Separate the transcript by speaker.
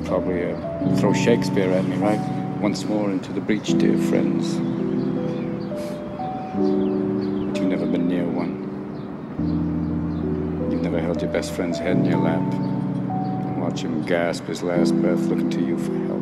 Speaker 1: probably throw Shakespeare at me, right? Once more into the breach, dear friends. But you've never been near one. You've never held your best friend's head in your lap and watch him gasp his last breath looking to you for help.